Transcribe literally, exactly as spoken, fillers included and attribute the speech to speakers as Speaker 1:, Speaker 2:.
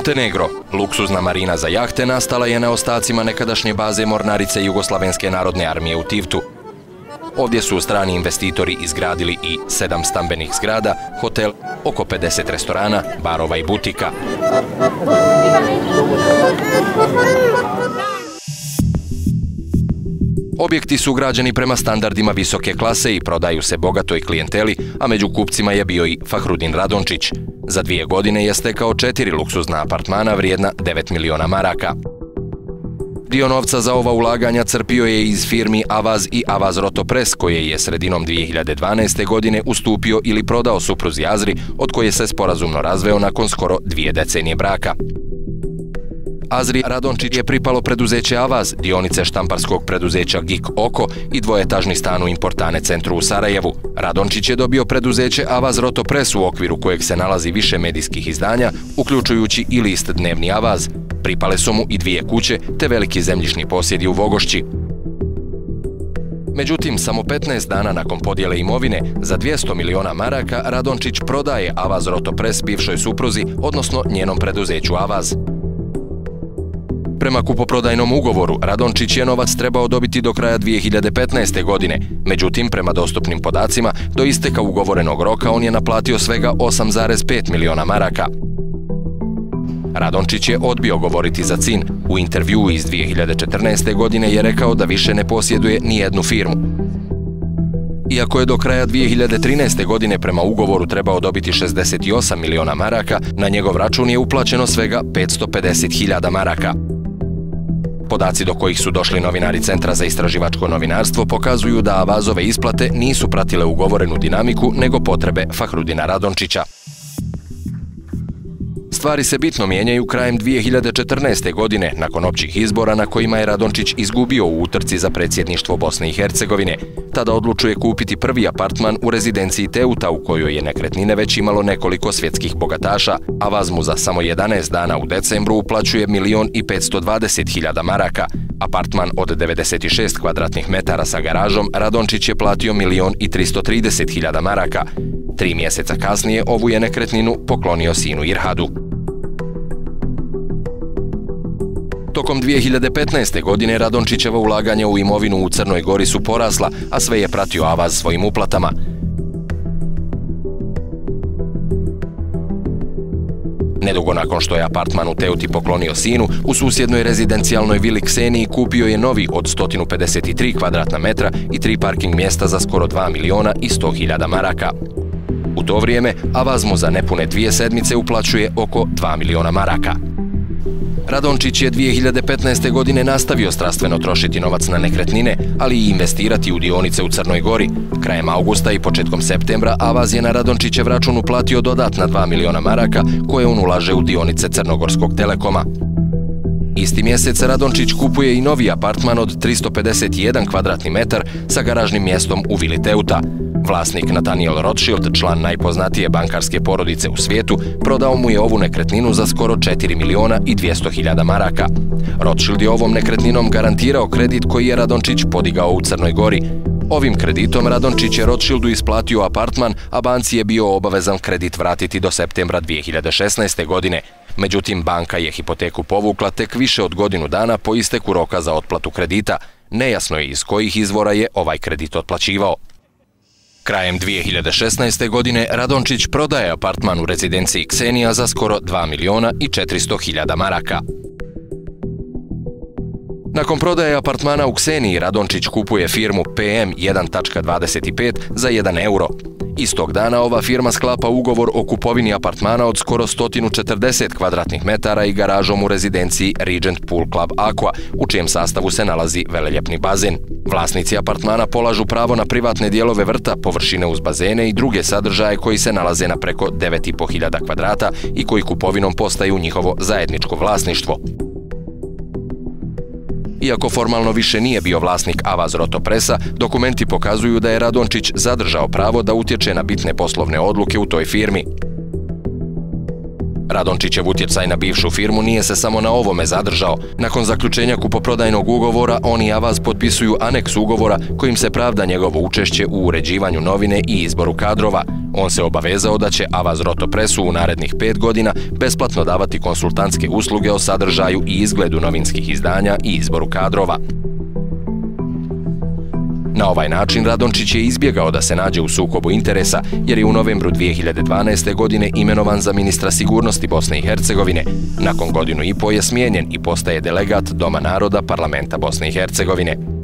Speaker 1: Montenegro, luksuzna marina za jahte, nastala je na ostacima nekadašnje baze mornarice Jugoslavenske narodne armije u Tivtu. Ovdje su strani investitori izgradili i sedam stambenih zgrada, hotel, oko pedeset restorana, barova i butika. Objekti su građeni prema standardima visoke klase i prodaju se bogatoj klijenteli, a među kupcima je bio i Fahrudin Radončić. Za dvije godine je stekao četiri luksuzna apartmana vrijedna devet miliona maraka. Dio novca za ova ulaganja crpio je iz firmi Avaz i Avaz-Roto Press, koje je sredinom dvije hiljade dvanaeste. godine ustupio ili prodao supruzi Azri, od koje se sporazumno razveo nakon skoro dvije decenije braka. Azri Radončić je pripalo preduzeće Avaz, dionice štamparskog preduzeća G I K Oko i dvoetažni stan u Importane centru u Sarajevu. Radončić je dobio preduzeće Avaz-Roto Press, u okviru kojeg se nalazi više medijskih izdanja, uključujući i list Dnevni Avaz. Pripale su mu i dvije kuće te veliki zemljišni posjedi u Vogošći. Međutim, samo petnaest dana nakon podjele imovine, za dvjesto miliona maraka, Radončić prodaje Avaz-Roto Press bivšoj supruzi, odnosno njenom preduzeću Avaz. Prema kupoprodajnom ugovoru, Radončić je novac trebao dobiti do kraja dvije hiljade petnaeste. godine. Međutim, prema dostupnim podacima, do isteka ugovorenog roka on je naplatio svega osam zarez pet miliona maraka. Radončić je odbio govoriti za cin. U intervjuu iz dvije hiljade četrnaeste. godine je rekao da više ne posjeduje ni jednu firmu. Iako je do kraja dvije hiljade trinaeste. godine prema ugovoru trebao dobiti šezdeset osam miliona maraka, na njegov račun je uplaćeno svega petsto pedeset hiljada maraka. Podaci do kojih su došli novinari Centra za istraživačko novinarstvo pokazuju da Avazove isplate nisu pratile ugovorenu dinamiku, nego potrebe Fahrudina Radončića. Stvari se bitno mijenjaju krajem dvije hiljade četrnaeste. godine, nakon općih izbora na kojima je Radončić izgubio u utrci za predsjedništvo Bosne i Hercegovine. Tada odlučuje kupiti prvi apartman u rezidenciji Teuta, u kojoj je nekretnine već imalo nekoliko svjetskih bogataša. Avaz mu za samo jedanaest dana u decembru uplaćuje milion i petsto dvadeset hiljada maraka. Apartman od devedeset šest kvadratnih metara sa garažom Radončić je platio milion i tristo trideset hiljada maraka. Tri mjeseca kasnije ovu je nekretninu poklonio sinu Irhadu. Tokom dvije hiljade petnaeste. godine Radončićeva ulaganja u imovinu u Crnoj Gori su porasla, a sve je pratio Avaz svojim uplatama. Nedugo nakon što je apartman u Teuti poklonio sinu, u susjednoj rezidencijalnoj vili Kseniji kupio je novi od sto pedeset tri kvadratna metra i tri parking mjesta za skoro dva miliona i sto hiljada maraka. U to vrijeme Avaz mu za nepune dvije sedmice uplaćuje oko dva miliona maraka. Radončić je dvije hiljade petnaeste. godine nastavio strastveno trošiti novac na nekretnine, ali i investirati u dionice u Crnoj Gori. Krajem augusta i početkom septembra Avaz je na Radončićev račun uplatio dodatna dva miliona maraka koje on ulaže u dionice crnogorskog telekoma. Isti mjesec Radončić kupuje i novi apartman od tristo pedeset jedan kvadratni metar sa garažnim mjestom u vili Teuta. Vlasnik Nathaniel Rothschild, član najpoznatije bankarske porodice u svijetu, prodao mu je ovu nekretninu za skoro četiri miliona i dvjesto hiljada maraka. Rothschild je ovom nekretninom garantirao kredit koji je Radončić podigao u Crnoj Gori. Ovim kreditom Radončić je Rothschildu isplatio apartman, a banci je bio obavezan kredit vratiti do septembra dvije hiljade šesnaeste. godine. Međutim, banka je hipoteku povukla tek više od godinu dana po isteku roka za otplatu kredita. Nejasno je iz kojih izvora je ovaj kredit otplaćivao. Krajem dvije hiljade šesnaeste. godine Radončić prodaje apartman u rezidenciji Ksenija za skoro dva miliona i četiristo hiljada maraka. Nakon prodaje apartmana u Kseniji, Radončić kupuje firmu P M jedan dvadeset pet za jedan euro. Istog dana ova firma sklapa ugovor o kupovini apartmana od skoro sto četrdeset kvadratnih metara i garažom u rezidenciji Regent Pool Club Aqua, u čijem sastavu se nalazi veleljepni bazen. Vlasnici apartmana polažu pravo na privatne dijelove vrta, površine uz bazene i druge sadržaje koji se nalaze na preko devet i po hiljada kvadrata i koji kupovinom postaju njihovo zajedničko vlasništvo. Iako formalno više nije bio vlasnik Avaz-Roto Pressa, dokumenti pokazuju da je Radončić zadržao pravo da utječe na bitne poslovne odluke u toj firmi. Radončićev utjecaj na bivšu firmu nije se samo na ovome zadržao. Nakon zaključenja kupoprodajnog ugovora, on i Avaz potpisuju aneks ugovora kojim se pravda njegovo učešće u uređivanju novine i izboru kadrova. On se obavezao da će Avaz-Roto Pressu u narednih pet godina besplatno davati konsultantske usluge o sadržaju i izgledu novinskih izdanja i izboru kadrova. Na ovaj način Radončić je izbjegao da se nađe u sukobu interesa jer je u novembru dvije hiljade dvanaeste. godine imenovan za ministra sigurnosti Bosne i Hercegovine. Nakon godinu i po je smijenjen i postaje delegat Doma naroda Parlamenta Bosne i Hercegovine.